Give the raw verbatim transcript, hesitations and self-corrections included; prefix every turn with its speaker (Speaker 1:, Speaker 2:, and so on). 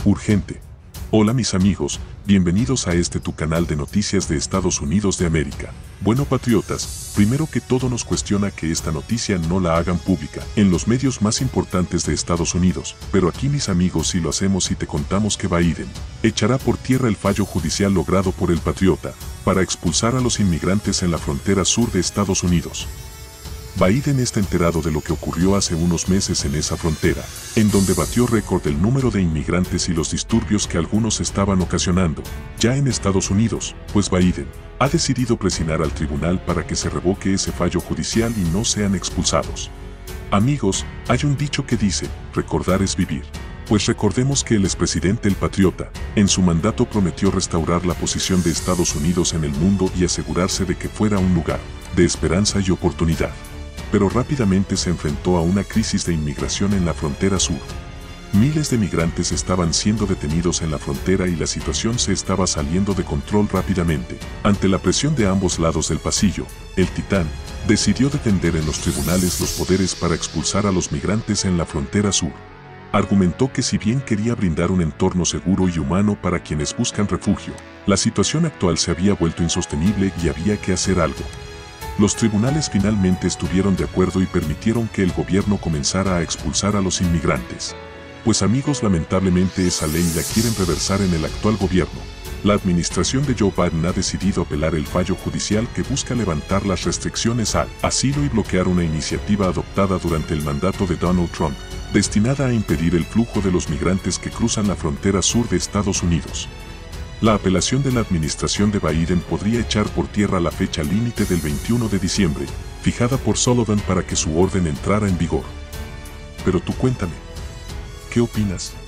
Speaker 1: Urgente. Hola mis amigos, bienvenidos a este tu canal de noticias de Estados Unidos de América. Bueno patriotas, primero que todo nos cuestiona que esta noticia no la hagan pública en los medios más importantes de Estados Unidos, pero aquí mis amigos sí lo hacemos y te contamos que Biden echará por tierra el fallo judicial logrado por el patriota para expulsar a los inmigrantes en la frontera sur de Estados Unidos. Biden está enterado de lo que ocurrió hace unos meses en esa frontera, en donde batió récord el número de inmigrantes y los disturbios que algunos estaban ocasionando, ya en Estados Unidos, pues Biden ha decidido presionar al tribunal para que se revoque ese fallo judicial y no sean expulsados. Amigos, hay un dicho que dice, recordar es vivir. Pues recordemos que el expresidente El Patriota, en su mandato prometió restaurar la posición de Estados Unidos en el mundo y asegurarse de que fuera un lugar de esperanza y oportunidad. Pero rápidamente se enfrentó a una crisis de inmigración en la frontera sur. Miles de migrantes estaban siendo detenidos en la frontera y la situación se estaba saliendo de control rápidamente. Ante la presión de ambos lados del pasillo, el titán decidió defender en los tribunales los poderes para expulsar a los migrantes en la frontera sur. Argumentó que si bien quería brindar un entorno seguro y humano para quienes buscan refugio, la situación actual se había vuelto insostenible y había que hacer algo. Los tribunales finalmente estuvieron de acuerdo y permitieron que el gobierno comenzara a expulsar a los inmigrantes. Pues amigos, lamentablemente esa ley la quieren reversar en el actual gobierno. La administración de Joe Biden ha decidido apelar el fallo judicial que busca levantar las restricciones al asilo y bloquear una iniciativa adoptada durante el mandato de Donald Trump, destinada a impedir el flujo de los migrantes que cruzan la frontera sur de Estados Unidos. La apelación de la administración de Biden podría echar por tierra la fecha límite del veintiuno de diciembre, fijada por Sullivan para que su orden entrara en vigor. Pero tú cuéntame, ¿qué opinas?